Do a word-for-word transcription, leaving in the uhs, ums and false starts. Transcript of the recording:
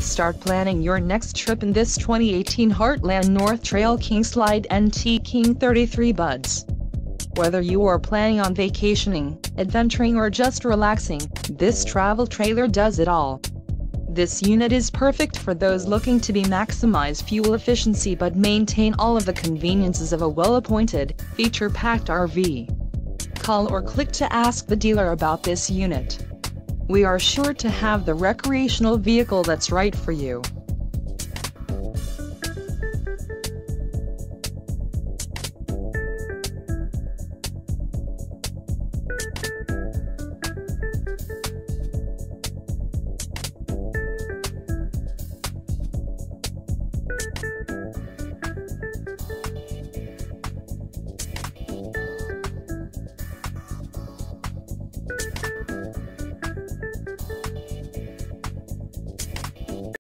Start planning your next trip in this twenty eighteen Heartland North Trail King Slide N T King thirty-three Buds. Whether you are planning on vacationing, adventuring or just relaxing, this travel trailer does it all. This unit is perfect for those looking to be maximize fuel efficiency but maintain all of the conveniences of a well-appointed, feature-packed R V. Call or click to ask the dealer about this unit. We are sure to have the recreational vehicle that's right for you.